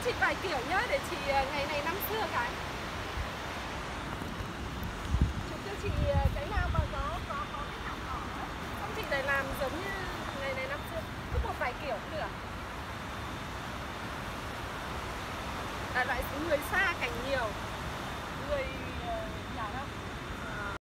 chị vài kiểu nhá, để chị ngày này năm xưa cái. Chụp cho chị cái nào mà có cái thảm đỏ ấy. Xong chị lại làm giống như ngày này năm xưa. Cứ một vài kiểu cũng được. Loại người xa cảnh nhiều, người